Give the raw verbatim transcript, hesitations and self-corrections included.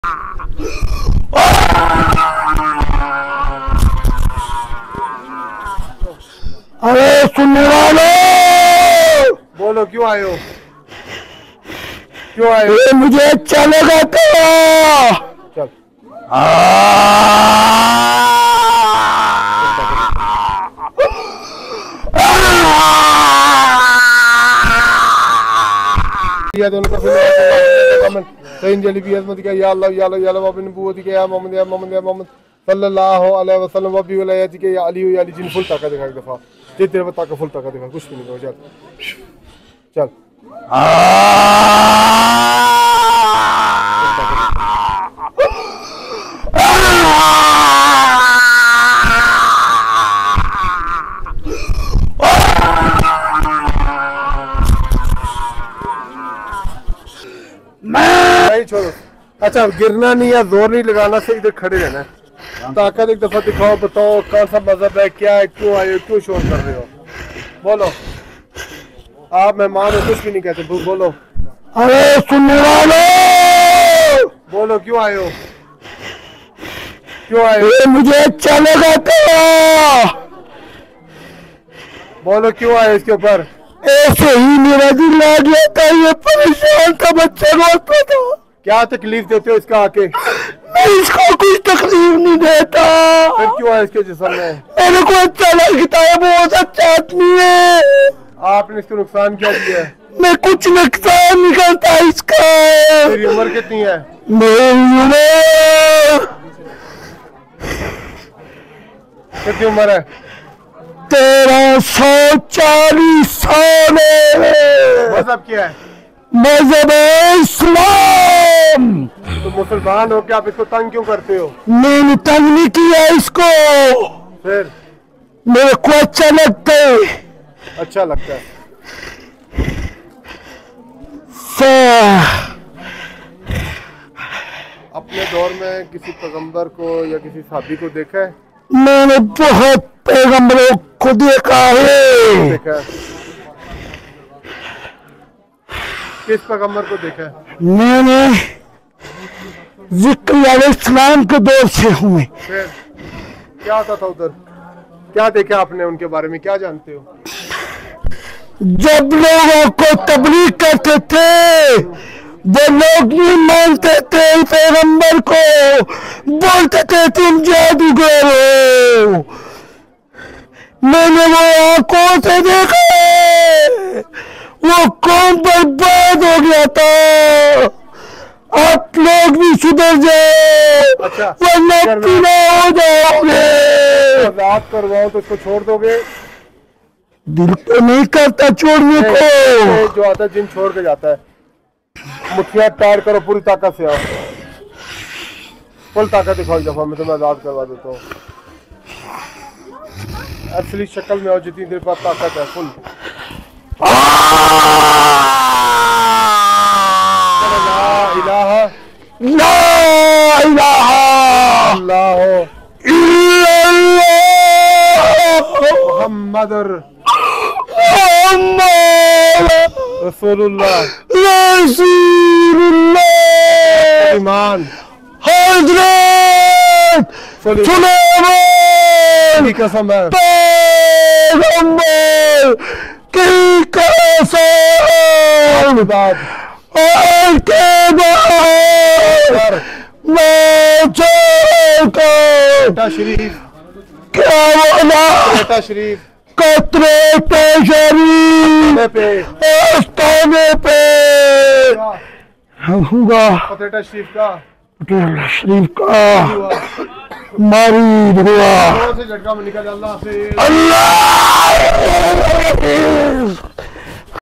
अरे सुनने वाले, बोलो क्यों आए हो? क्यों आए हो? ये मुझे अच्छा लगा तो चल। या दोनों का सही जली भी मत क्या या अल्लाह या अल्लाह या अल्लाह बाबी नबूवत के या मोहम्मद या मोहम्मद या मोहम्मद सल्लल्लाहु अलैहि वसल्लम वबी वलायत के या अली या अली जिन फुल ताकत दिखा एक दफा जे तेरे में ताकत फुल ताकत दिखा कुछ भी नहीं हो चल चल नहीं छोड़ो। अच्छा गिरना नहीं है, जोर नहीं लगाना, से इधर खड़े रहना है। ताकत एक दफा दिखाओ, बताओ कौन सा मजहब है, क्या है, क्यों आए हो, क्यों शोर कर रहे हो? बोलो। आप मेहमान हो, कुछ भी नहीं कहते, बोलो। अरे सुनने वाले, बोलो क्यों आए हो? क्यों आए हो? ये मुझे अच्छा लगा तो बोलो क्यों आए इसके ऊपर? ऐसे ही मेरा दिल आ गया था, ये परेशान था, बच्चा रोता था। क्या तकलीफ देते हो इसका आके? मैं इसको कुछ तकलीफ नहीं देता। फिर क्यों आए इसके जिस्म में? मेरे को अच्छा लगता है, बहुत अच्छा आदमी है। आपने इसको नुकसान क्या किया है? मैं कुछ नुकसान नहीं करता इसका। तेरी उम्र कितनी है? मेरी उम्र कितनी उम्र है? तेरह सौ चालीस साल है। मजहब क्या है? मजहब इस्लाम। तो मुसलमान हो के आप इसको तंग क्यों करते हो? मैंने तंग नहीं किया इसको, फिर मेरे को अच्छा लगता है। अच्छा लगता है। अपने दौर में किसी पैगंबर को या किसी साहबी को देखा है? मैंने बहुत पैगंबरों को देखा है। देखा है? किस पैगंबर को देखा है? मैंने ज़िक्र अलैहिस्सलाम के दौर से हूँ। फिर क्या होता था उधर? क्या देखा आपने उनके बारे में, क्या जानते हो? जब लोगों को तबलीग करते थे, वो लोग नहीं मानते थे पैगंबर को, बोलते थे तुम जादूगर हो। मैंने वो आंखों से देखा, वो कौन बर्बाद हो गया था। आप लोग भी सुधर जाओ, अच्छा, वरना पीला हो जाओगे। रात करवाओ तो इसको छोड़ दोगे? दिल तो नहीं करता छोड़ने को। जो आता है जिन छोड़ के जाता है। मुठिया टार करो, पूरी ताकत से आओ, फुल ताकत दिखाओ एक दफा, मैं तुम्हें आजाद करवा देता हूँ। असली शक्ल में आओ, जितनी देर पास ताकत है फुल। ला इलाहा ला इलाहा इल्लल्लाह मुहम्मदुर रसूलुल्लाह रसूलुल्लाह ईमान हज़रत सुलेमान की कसम है, पैगंबर की कसम, बाद और के बाद मैं बेटा शरीफ, क्या बोला? बेटा शरीफ कतरे पे शरीफ पे आस्ताने पे होगा, पतेटा शरीफ का पटेला शरीफ का मारी हुआ। से झटका में निकल अल्लाह से अल्लाह।